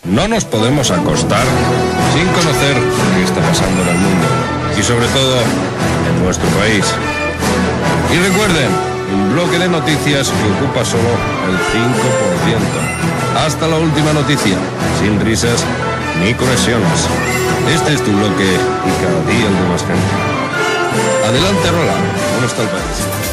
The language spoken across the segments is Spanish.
No nos podemos acostar sin conocer qué está pasando en el mundo y sobre todo en nuestro país. Y recuerden, un bloque de noticias que ocupa solo el 5%. Hasta la última noticia, sin risas ni conexiones. Este es tu bloque y cada día el de más gente. Adelante, Roland. ¿Cómo está el país?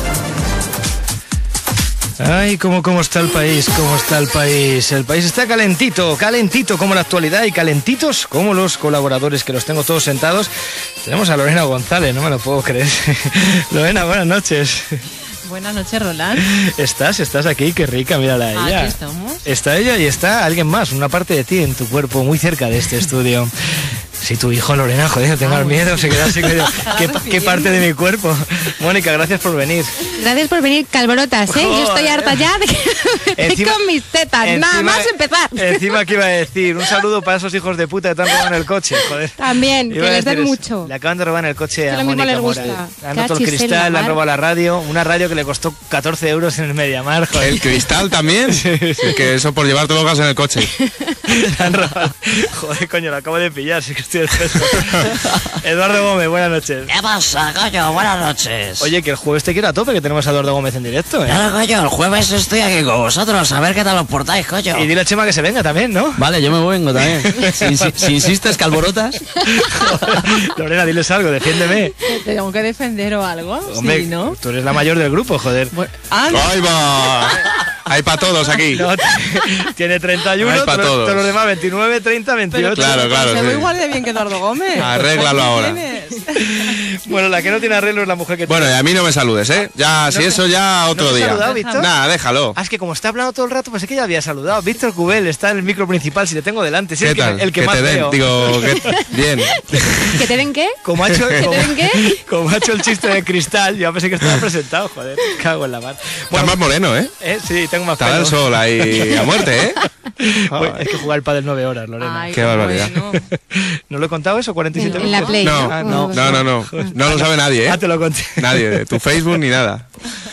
Ay, ¿cómo está el país? ¿Cómo está el país? El país está calentito como la actualidad y calentitos como los colaboradores, que los tengo todos sentados. Tenemos a Lorena González, no me lo puedo creer. Lorena, buenas noches. Buenas noches, Roland. Estás aquí, qué rica, mírala a ella. Aquí estamos. Está ella y está alguien más, una parte de ti en tu cuerpo, muy cerca de este estudio. Si tu hijo, Lorena, joder, no tengas miedo, se queda así medio. ¿Qué parte de mi cuerpo? Mónica, gracias por venir. Gracias por venir, calborotas, ¿eh? Yo estoy harta ya de que me con mis tetas, nada más empezar. Encima que iba a decir, un saludo para esos hijos de puta que te han robado en el coche, joder. También, que les den mucho. Le acaban de robar en el coche a Mónica. Mónica les gusta. Mora. Le han roto el cristal, le han robado la radio, una radio que le costó 14 euros en el Mediamar, joder. ¿El cristal también? Sí. Que eso por llevar todos los gases en el coche. Le han robado. Joder, coño, lo acabo de pillar, sí que estoy espeso. Eduardo Gómez, buenas noches. ¿Qué pasa, coño? Buenas noches. Oye, que el jueves te quiero a tope, que tenemos a Eduardo Gómez en directo, ¿eh? Claro, coño, el jueves estoy aquí con vosotros, a ver qué tal os portáis, coño. Y dile a Chema que se venga también, ¿no? Vale, yo me vengo también. Si insistes, calborotas. Lorena, diles algo, defiéndeme. ¿Te tengo que defender o algo? Hombre, sí, ¿no? Tú eres la mayor del grupo, joder. ¡Ahí va! Hay para todos aquí. No, tiene 31, todos los demás 29, 30, 28. Claro. Se ve igual de bien que Eduardo Gómez. Arréglalo ahora. Bueno, la que no tiene arreglo es la mujer que Bueno, y a mí no me saludes, ¿eh? Ya, si eso ya otro ¿No día. saludado, Víctor? Nada, déjalo. Es que como está hablando todo el rato, pues es que ya había saludado. Víctor Cubel está en el micro principal, si le tengo delante. Si ¿Qué es tal? el que ¿Que más te den? veo. Digo, bien. ¿Que te den qué? Como ha hecho, ¿Que te den qué? como ha hecho el chiste de cristal, yo pensé que estaba presentado, joder. Cago en la mar. Estás más moreno, ¿eh? Sí, tengo más Está pelo. el sol ahí a muerte, ¿eh? Pues, es que jugar el pádel 9 horas, Lorena. Ay, Qué barbaridad. bueno. ¿No lo he contado eso? 47 En la minutos. Play. No, no lo sabe nadie, ¿eh? Ah, te lo conté. Nadie, de tu Facebook ni nada.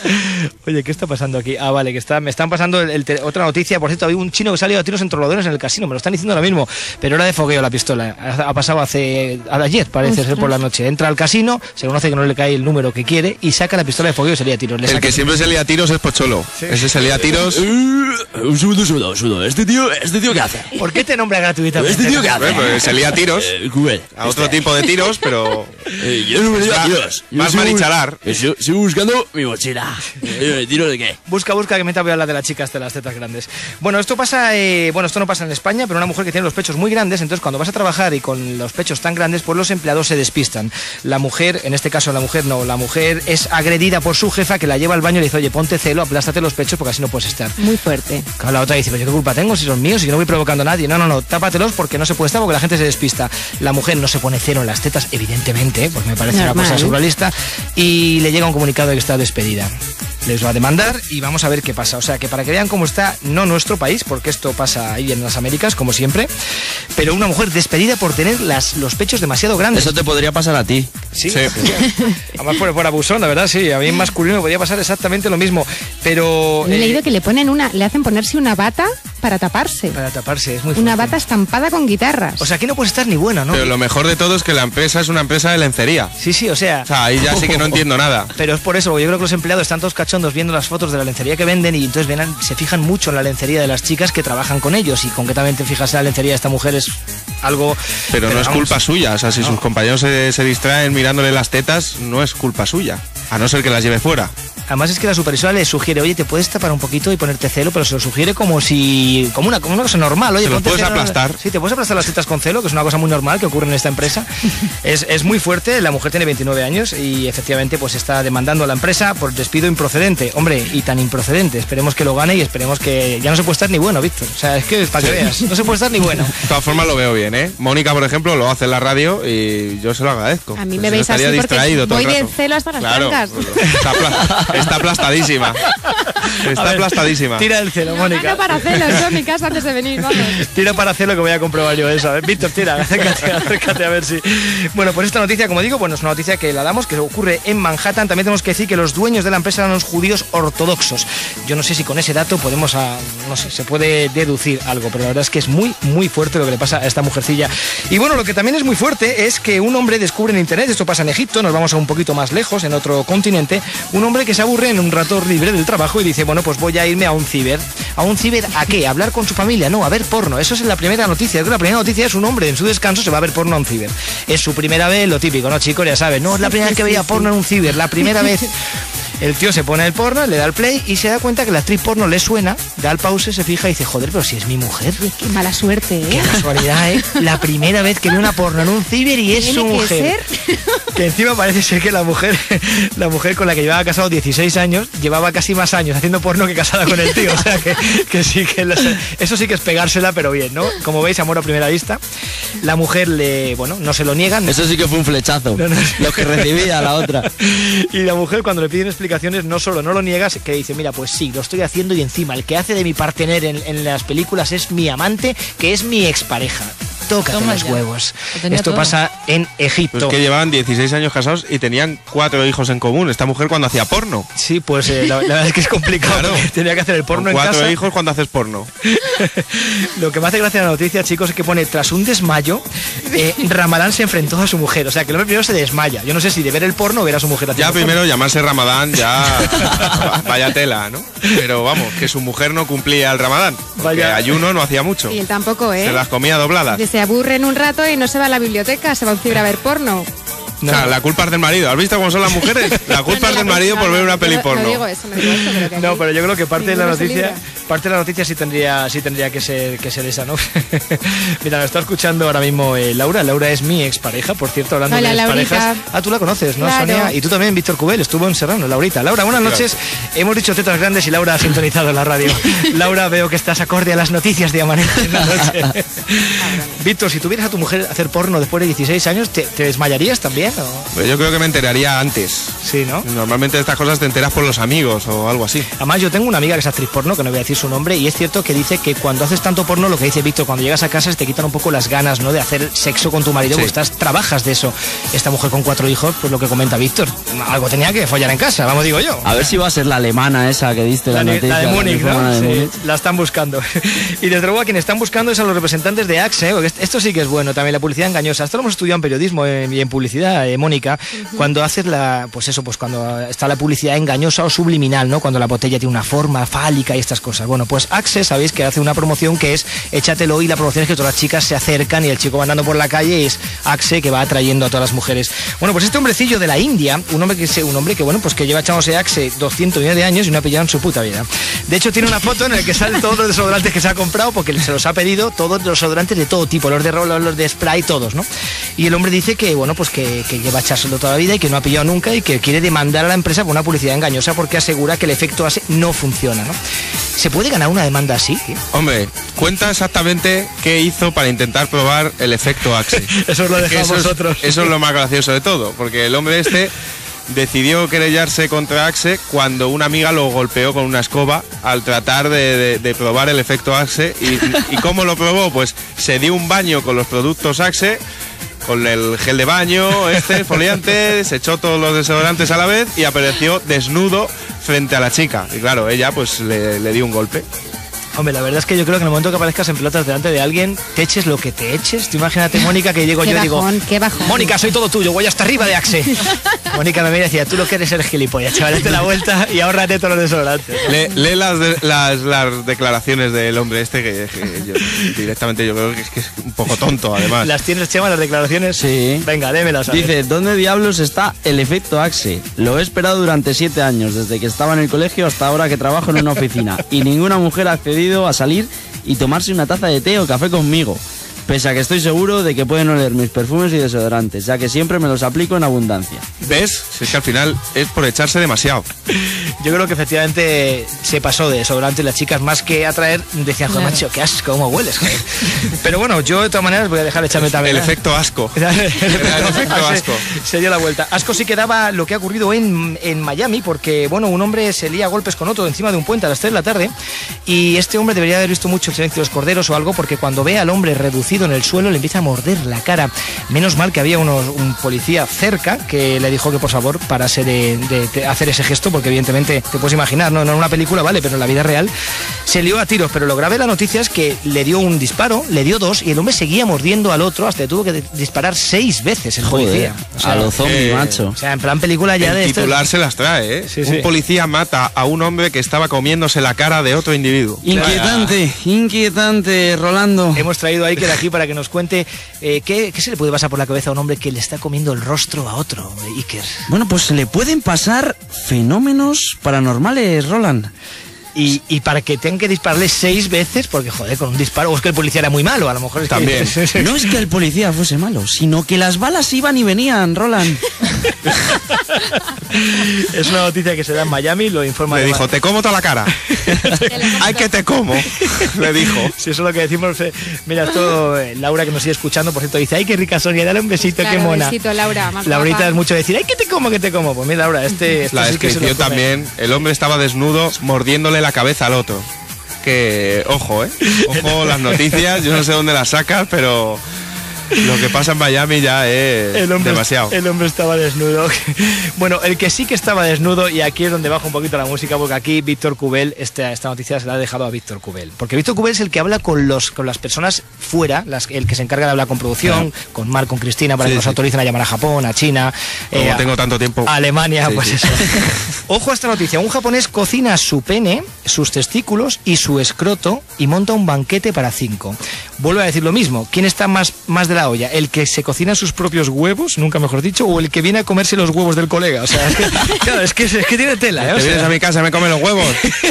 Oye, ¿qué está pasando aquí? Ah, vale, que me están pasando otra noticia. Por cierto, había un chino que salió a tiros en troladoras en el casino, me lo están diciendo ahora mismo, pero era de fogueo la pistola. Ha pasado ayer, parece ser, por la noche. Entra al casino, se conoce que no le cae el número que quiere y saca la pistola de fogueo y se lía a tiros. El que siempre se lía a tiros es Pocholo. Sí. Ese se lía a tiros. Un segundo. ¿Este tío qué hace? ¿Por qué te nombra gratuitamente? ¿Este tío qué hace? Pues se lía a tiros. Cubel. A otro tipo de tiros, pero. Yo no me lío a tiros. Más marichalar. Sigo buscando mi mochila. ¿Tiro de qué? Busca, que me voy a hablar de las chicas de las tetas grandes. Bueno, esto pasa, esto no pasa en España, pero una mujer que tiene los pechos muy grandes, entonces cuando vas a trabajar y con los pechos tan grandes, pues los empleados se despistan. La mujer, en este caso la mujer es agredida por su jefa, que la lleva al baño y le dice, oye, ponte celo, aplástate los pechos porque así no puedes estar. Muy fuerte. Claro, la otra dice, pero ¿yo qué culpa tengo si son míos y que no voy provocando a nadie? No, tápatelos porque no se puede estar, porque la gente se despista. La mujer no se pone cero en las tetas, evidentemente, porque me parece Normal. una cosa surrealista, y le llega un comunicado de que está despedida. Les va a demandar y vamos a ver qué pasa. O sea, que para que vean cómo está, no nuestro país, porque esto pasa ahí en las Américas, como siempre, pero una mujer despedida por tener los pechos demasiado grandes. Eso te podría pasar a ti. Sí. Además por abusón, la verdad, sí. A mí en masculino me podría pasar exactamente lo mismo. Pero... He leído que le hacen ponerse una bata para taparse. Para taparse, es muy Una fuerte. bata estampada con guitarras. O sea, aquí no puede estar ni buena, ¿no? Pero lo mejor de todo es que la empresa es una empresa de lencería. Sí, o sea... O sea, ahí ya sí que no entiendo nada. Pero es por eso, porque yo creo que los empleados están todos cachondos viendo las fotos de la lencería que venden y entonces se fijan mucho en la lencería de las chicas que trabajan con ellos, y concretamente fijarse en la lencería de esta mujer es algo... Pero no es vamos, culpa suya, o sea, si sus compañeros se distraen mirándole las tetas, no es culpa suya, a no ser que las lleve fuera. Además es que la supervisora le sugiere, oye, te puedes tapar un poquito y ponerte celo, pero se lo sugiere como una cosa normal. Oye, te lo ponte puedes celo. aplastar. Sí, te puedes aplastar las tetas con celo, que es una cosa muy normal que ocurre en esta empresa. Es muy fuerte, la mujer tiene 29 años y efectivamente pues está demandando a la empresa por despido improcedente. Hombre, y tan improcedente, esperemos que lo gane y esperemos que ya no se puede estar ni bueno, Víctor. O sea, es que para que veas, no se puede estar ni bueno. De todas formas lo veo bien, ¿eh? Mónica, por ejemplo, lo hace en la radio y yo se lo agradezco. A mí Pues me yo veis así estaría porque distraído todo voy el del rato. celo hasta las Claro, trancas. está aplastadísima. Está aplastadísima. Tira el celo, Mónica. Mano para hacerlo, eso en mi casa antes de venir, vamos. Tira para hacerlo que voy a comprobar yo eso. A ver, Víctor, tira, acércate a ver si... Bueno, pues esta noticia, como digo, bueno, es una noticia que la damos, que ocurre en Manhattan. También tenemos que decir que los dueños de la empresa eran los judíos ortodoxos. Yo no sé si con ese dato podemos, no sé, se puede deducir algo, pero la verdad es que es muy, muy fuerte lo que le pasa a esta mujercilla. Y bueno, lo que también es muy fuerte es que un hombre descubre en internet, esto pasa en Egipto, nos vamos a un poquito más lejos, en otro continente, un hombre que se aburre en un rato libre del trabajo y dice, bueno, pues voy a irme a un ciber. ¿A un ciber a qué? ¿A hablar con su familia? No, a ver porno. Eso es la primera noticia. La primera noticia es un hombre en su descanso se va a ver porno a un ciber. Es su primera vez, lo típico, ¿no, chicos? Ya saben, no, es la primera vez que veía porno en un ciber, la primera vez. El tío se pone el porno, le da el play y se da cuenta que la actriz porno le suena, da el pause, se fija y dice, joder, pero si es mi mujer. Qué mala suerte, ¿eh? Qué casualidad, ¿eh? La primera vez que ve una porno en un ciber y es su mujer. Que encima parece ser que la mujer con la que llevaba casado 16 años, llevaba casi más años haciendo porno que casada con el tío. O sea, que sí, eso sí que es pegársela, pero bien, ¿no? Como veis, amor a primera vista. La mujer no se lo niegan. Eso sí que fue un flechazo. Lo que recibía la otra. Y la mujer, cuando le piden explicaciones, no solo no lo niegas, que dice, mira, pues sí, lo estoy haciendo y encima el que hace de mi partener en las películas es mi amante, que es mi expareja. Tócate los huevos. Esto todo pasa en Egipto. Pues que llevaban 16 años casados y tenían 4 hijos en común. Esta mujer cuando hacía porno. Sí, pues la verdad es que es complicado. Claro. Tenía que hacer el porno en casa. 4 hijos cuando haces porno. Lo que me hace gracia de la noticia, chicos, es que pone, tras un desmayo, Ramadán se enfrentó a su mujer. O sea, que el hombre primero se desmaya. Yo no sé si de ver el porno o ver a su mujer haciendo Ya primero porno. Llamarse Ramadán, ya vaya tela, ¿no? Pero vamos, que su mujer no cumplía el Ramadán. Porque ayuno no hacía mucho. Y él tampoco, ¿eh? Se las comía dobladas. Se aburre en un rato y no se va a la biblioteca, se va a un ciber a ver porno. No. O sea, la culpa es del marido. ¿Has visto cómo son las mujeres? La culpa es del marido por ver una peli porno. No digo eso, pero que no, pero yo creo que parte de la noticia sí tendría que ser esa, ¿no? Mira, nos está escuchando ahora mismo Laura. Laura es mi expareja, por cierto, hablando Hola, de exparejas. Tú la conoces, ¿no, claro. Sonia? Y tú también, Víctor Cubel, estuvo en Serrano, Laurita. Laura, buenas noches. Hemos dicho tetas grandes y Laura ha sintonizado la radio. Laura, veo que estás acorde a las noticias de Amanece en la noche. Víctor, si tuvieras a tu mujer hacer porno después de 16 años, ¿te desmayarías también? ¿O? Yo creo que me enteraría antes. Sí, ¿no? Normalmente de estas cosas te enteras por los amigos o algo así. Además, yo tengo una amiga que es actriz porno, que no voy a decir su nombre, y es cierto que dice que cuando haces tanto porno, lo que dice Víctor, cuando llegas a casa se te quitan un poco las ganas, ¿no?, de hacer sexo con tu marido, sí. Pues trabajas de eso. Esta mujer con 4 hijos, pues lo que comenta Víctor, algo tenía que follar en casa, vamos, digo yo. A ver si va a ser la alemana esa que diste la noticia. La de Múnich, ¿no? De sí, Múnich. la están buscando. Y desde luego a quienes están buscando es a los representantes de Axe, porque esto sí que es bueno, también la publicidad engañosa. Esto lo hemos estudiado en periodismo y en publicidad, Mónica, cuando haces cuando está la publicidad engañosa o subliminal, ¿no? Cuando la botella tiene una forma fálica y estas cosas. Bueno, pues Axe, sabéis que hace una promoción que es échatelo, y la promoción es que todas las chicas se acercan y el chico va andando por la calle y es Axe que va atrayendo a todas las mujeres. Bueno, pues este hombrecillo de la India, un hombre que bueno, pues que lleva echándose Axe 200 millones de años y no ha pillado en su puta vida. De hecho, tiene una foto en la que salen todos los desodorantes que se ha comprado porque se los ha pedido, todos los desodorantes de todo tipo, los de rolo, los de spray, todos, ¿no? Y el hombre dice que, bueno, pues que lleva echárselo toda la vida y que no ha pillado nunca y que quiere demandar a la empresa por una publicidad engañosa porque asegura que el efecto Axe no funciona, ¿no? ¿Se puede ganar una demanda así? Hombre, cuenta exactamente qué hizo para intentar probar el efecto Axe. Eso os lo dejamos vosotros. Eso es lo más gracioso de todo, porque el hombre decidió querellarse contra Axe cuando una amiga lo golpeó con una escoba al tratar de probar el efecto Axe. ¿Y cómo lo probó? Pues se dio un baño con los productos Axe, con el gel de baño, foliante, se echó todos los desodorantes a la vez y apareció desnudo frente a la chica. Y claro, ella pues le dio un golpe. Hombre, la verdad es que yo creo que en el momento que aparezcas en pelotas delante de alguien, te eches lo que te eches. Tú imagínate, Mónica, que llego yo y digo, qué bajón. Mónica, soy todo tuyo, voy hasta arriba de Axe. Mónica me mira y decía, tú lo que eres gilipollas, chaval, date la vuelta y ahórrate todos los desodorantes. Lee las declaraciones del hombre que yo directamente yo creo que es un poco tonto, además. ¿Las tienes, Chema, las declaraciones? Sí. Venga, démelas. A ver. Dice, ¿dónde diablos está el efecto Axe? Lo he esperado durante 7 años, desde que estaba en el colegio hasta ahora que trabajo en una oficina. Y ninguna mujer ha accedido a salir y tomarse una taza de té o café conmigo. pese a que estoy seguro de que pueden oler mis perfumes y desodorantes, ya que siempre me los aplico en abundancia. ¿Ves? Si es que al final es por echarse demasiado. Yo creo que efectivamente se pasó de desodorante, las chicas más que atraer decían, joder, macho, qué asco, cómo hueles, joder. Pero bueno, yo de todas maneras voy a dejar de echarme también. El efecto asco. el efecto asco. Se dio la vuelta. Asco sí que daba lo que ha ocurrido en Miami, porque bueno, un hombre se lía a golpes con otro encima de un puente a las 3 de la tarde, y este hombre debería haber visto mucho El silencio de los corderos o algo, porque cuando ve al hombre reducido en el suelo le empieza a morder la cara. Menos mal que había un policía cerca que le dijo que por favor parase de hacer ese gesto, porque evidentemente te puedes imaginar, no en una película, vale, pero en la vida real se lió a tiros. Pero lo grave de la noticia es que le dio un disparo, le dio 2 y el hombre seguía mordiendo al otro hasta que tuvo que disparar 6 veces el policía. O sea, a lo zombie, macho. O sea, en plan película ya de titular se las trae, ¿eh? Sí, un policía mata a un hombre que estaba comiéndose la cara de otro individuo. Inquietante, inquietante, Rolando. Hemos traído a Iker aquí para que nos cuente qué se le puede pasar por la cabeza a un hombre que le está comiendo el rostro a otro, Iker. Bueno, pues se le pueden pasar fenómenos paranormales, Roland. Y para que tengan que dispararle 6 veces, porque joder, con un disparo, o es que el policía era muy malo, a lo mejor es también. Que... No es que el policía fuese malo, sino que las balas iban y venían, Roland. Es una noticia que se da en Miami, lo informa. Le dijo, te como toda la cara. Ay, que te como. Le dijo. Si eso es lo que decimos. Mira, esto, Laura, que nos sigue escuchando, por cierto, dice, ay, qué rica Sonia, dale un besito, claro, qué mona. Un besito, Laura. Más Laurita guapa. Es mucho decir, ay, que te como, que te como. Pues mira, Laura, la descripción también, el hombre estaba desnudo mordiéndole la cabeza al otro. Que, ojo, ojo las noticias, yo no sé dónde las sacas, pero lo que pasa en Miami ya es demasiado. El hombre estaba desnudo. Bueno, el que sí que estaba desnudo, y aquí es donde baja un poquito la música, porque aquí Víctor Cubel, esta noticia se la ha dejado a Víctor Cubel. Porque Víctor Cubel es el que habla con las personas fuera, el que se encarga de hablar con producción, con Marc, con Cristina, para que nos autoricen a llamar a Japón, a China. Como tengo tanto tiempo. A Alemania, sí, pues sí. eso. Ojo a esta noticia, un japonés cocina su pene, sus testículos y su escroto y monta un banquete para 5. Vuelvo a decir lo mismo, ¿quién está más de la olla? ¿El que se cocina sus propios huevos, nunca mejor dicho, o el que viene a comerse los huevos del colega? O sea, es que tiene tela, ¿eh? Te vienes a mi casa, me comen los huevos.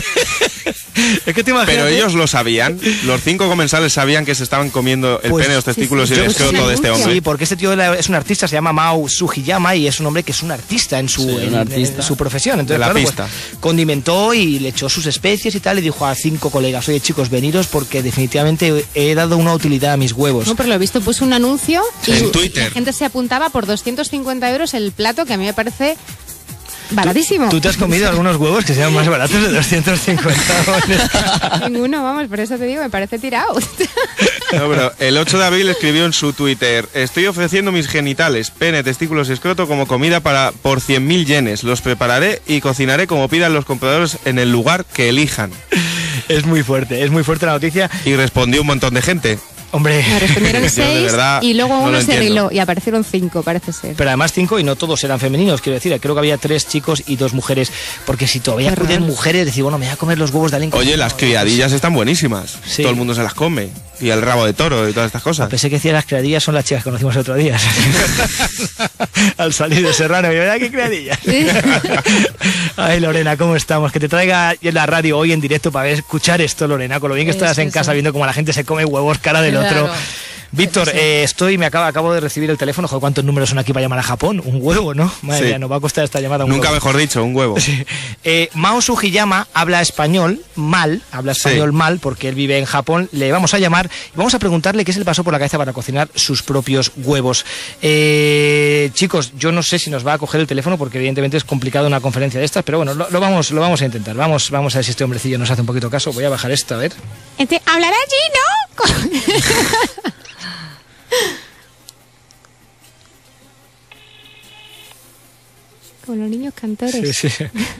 Es que te imaginas. Pero ellos lo sabían, los 5 comensales sabían que se estaban comiendo el pene, los testículos y el escroto de este hombre. Sí, porque este tío es un artista, se llama Mao Sugiyama, y es un hombre que es un artista en su profesión. Entonces, claro, pues, condimentó y le echó sus especies y tal, y dijo a 5 colegas, oye chicos, veniros porque definitivamente he dado una utilidad a mis huevos. No, pero lo he visto, puso un anuncio y en Twitter. La gente se apuntaba por 250 euros el plato, que a mí me parece baratísimo. ¿Tú te has comido algunos huevos que sean más baratos de 250? Ninguno, vamos, por eso te digo, me parece tirado. No, pero el 8 de abril escribió en su Twitter, estoy ofreciendo mis genitales, pene, testículos y escroto como comida por 100.000 yenes. Los prepararé y cocinaré como pidan los compradores en el lugar que elijan. Es muy fuerte la noticia. Y respondió un montón de gente. Hombre, me respondieron 6 y luego no uno se riló y aparecieron 5, parece ser. Pero además 5 y no todos eran femeninos, quiero decir, creo que había 3 chicos y 2 mujeres, porque si todavía acuden mujeres, decir, bueno, me voy a comer los huevos de alguien. Oye, las criadillas están buenísimas, sí. Todo el mundo se las come, y el rabo de toro y todas estas cosas. Pensé que decía las criadillas son las chicas que conocimos el otro día. Al salir de Serrano, ¿verdad qué criadillas? ¿Sí? Ay, Lorena, ¿cómo estamos? Que te traiga en la radio hoy en directo para escuchar esto, Lorena, con lo bien que estás en casa viendo cómo la gente se come huevos cara del otro. Víctor, me acabo de recibir el teléfono. Joder, ¿cuántos números son aquí para llamar a Japón? Un huevo, ¿no? Madre mía, nos va a costar esta llamada un Nunca huevo. Mejor dicho, un huevo. Sí. Mao Sugiyama habla español mal, porque él vive en Japón. Le vamos a llamar y vamos a preguntarle qué se le pasó por la cabeza para cocinar sus propios huevos. Chicos, yo no sé si nos va a coger el teléfono porque evidentemente es complicado una conferencia de estas, pero bueno, lo vamos a intentar. Vamos a ver si este hombrecillo nos hace un poquito caso. Voy a bajar esto, a ver. ¿Hablará allí, no? Como los niños cantores. Sí.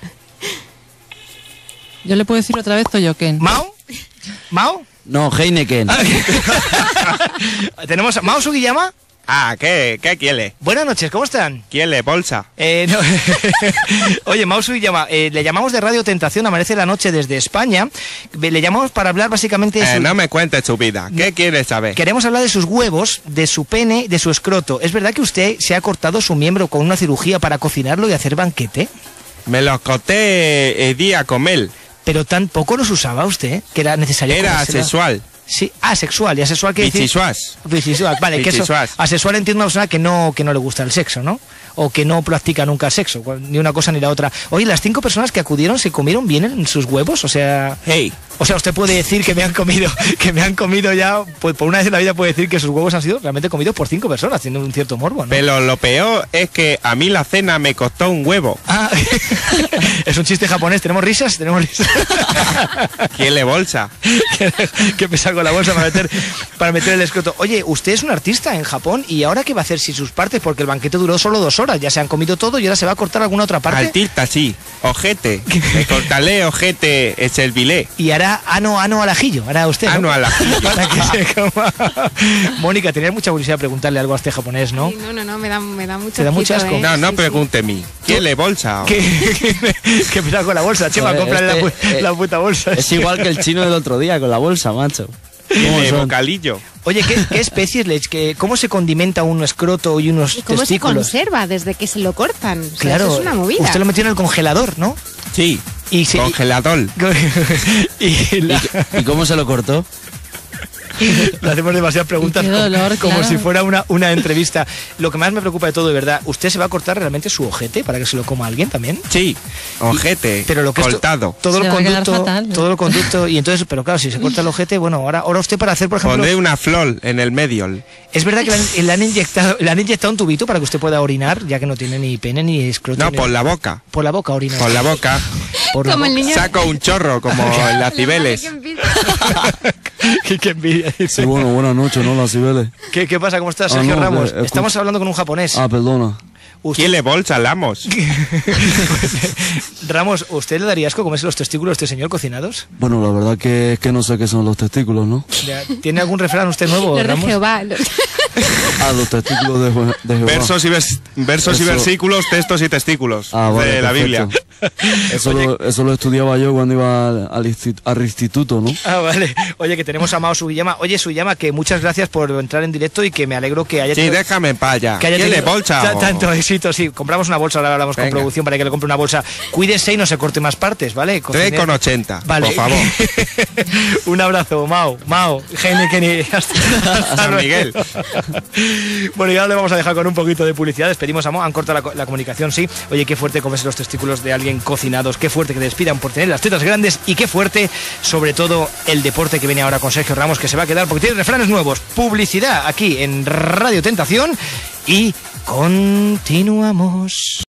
Yo le puedo decir otra vez Toyoken. ¿Mao? No, Heineken. Tenemos a Mao Sugiyama. ¿Qué quiere? Buenas noches, ¿cómo están? ¿Quiere bolsa? No. Oye, Mao Sugiyama, le llamamos de Radio Tentación, Amanece la Noche desde España. Le llamamos para hablar básicamente de No me cuentes su vida. ¿Qué quieres saber? Queremos hablar de sus huevos, de su pene, de su escroto. ¿Es verdad que usted se ha cortado su miembro con una cirugía para cocinarlo y hacer banquete? Me lo corté el día con él. Pero tampoco los usaba usted, que era necesario. Era comérsela. sexual. Sí, asexual. ¿Y asexual qué decir? Bichisuas. Bichisual, vale. Que eso, Bichisuas. asexual entiendo una persona que no le gusta el sexo, ¿no? O que no practica nunca sexo, ni una cosa ni la otra. Oye, las 5 personas que acudieron, ¿se comieron bien en sus huevos? O sea... Hey. O sea, usted puede decir que me han comido ya, pues por una vez en la vida puede decir que sus huevos han sido realmente comidos por 5 personas, tiene un cierto morbo, ¿no? Pero lo peor es que a mí la cena me costó un huevo. Ah, es un chiste japonés, ¿tenemos risas? ¿Quién le bolsa? ¿Qué pesa con la bolsa para meter el escroto? Oye, usted es un artista en Japón y ahora qué va a hacer si sus partes, porque el banquete duró solo 2 horas, ya se han comido todo y ahora se va a cortar alguna otra parte. Artista, sí. Ojete. Me cortaré ojete el servilé. Y hará ano al ajillo, hará usted, ¿no? Ano al ajillo. Para que se coma. Mónica, tenías mucha curiosidad de preguntarle algo a este japonés, ¿no? Sí, no, me da mucho ¿Te da mucho asco? No Sí, pregunte a mí. ¿Quién le bolsa? ¿Qué pasa con la bolsa, Chema? Joder, Cómprale la puta bolsa. Es igual que el chino del otro día con la bolsa, macho. ¿Cómo De son? bocalillo. Oye, ¿qué especies cómo se condimenta un escroto y unos ¿Y cómo testículos? se conserva desde que se lo cortan? O sea, Claro, eso es una movida. usted lo metió en el congelador, ¿no? Sí. Y Congelador. ¿Y cómo se lo cortó? Le hacemos demasiadas preguntas Qué dolor, como claro. si fuera una entrevista. Lo que más me preocupa de todo, de verdad, ¿usted se va a cortar realmente su ojete para que se lo coma alguien también? Sí. Ojete. Pero lo que cortado. todo Se el le va a quedar conducto, fatal, ¿no? todo el conducto y entonces, pero claro, si se corta el ojete, bueno, ahora usted para hacer, por ejemplo, Pondré una flor en el medio. es verdad que le han inyectado un tubito para que usted pueda orinar, ya que no tiene ni pene ni escroto. No, ni- por la boca. por la boca orina. Por la boca. Por la Como el boca. niño. Saco un chorro como en las Cibeles. Qué envidia, dice. Sí, bueno, buenas noches, ¿no? Las Cibeles. ¿Qué pasa? ¿Cómo estás, Ah, Sergio no, Ramos? que- Estamos hablando con un japonés. Ah, perdona. Usted- ¿Quién le bolsa? Lamos. Ramos, ¿usted le daría asco comerse los testículos de este señor cocinados? Bueno, la verdad que es que no sé qué son los testículos, ¿no? ¿Tiene algún refrán usted nuevo, Los de Ramos? Jehová. Ah, los testículos de Jehová. Versos y Eso. versículos, textos y testículos Ah, vale, de la perfecto. Biblia. Eso lo estudiaba yo cuando iba al instituto, ¿no? Ah, vale. Oye, que tenemos a Mao Sugiyama. Oye, Sugiyama, que muchas gracias por entrar en directo y que me alegro que haya Sí, tenido- déjame en paz ya. que haya ¿Quién le tenido bolsa? o- tanto éxito. Sí, compramos una bolsa, ahora hablamos con Venga. producción para que le compre una bolsa. Cuídese y no se corte más partes, ¿vale? 3,80, Vale. por favor. Un abrazo, Mao. Kenny. Hasta San luego. Miguel. Bueno, y ahora le vamos a dejar con un poquito de publicidad. Despedimos a Mao. Han cortado la comunicación, sí. Oye, qué fuerte comerse los testículos de alguien cocinados. Qué fuerte que despidan por tener las tetas grandes. Y qué fuerte, sobre todo, el deporte que viene ahora con Sergio Ramos, que se va a quedar porque tiene refranes nuevos. Publicidad aquí en Radio Tentación. Y continuamos.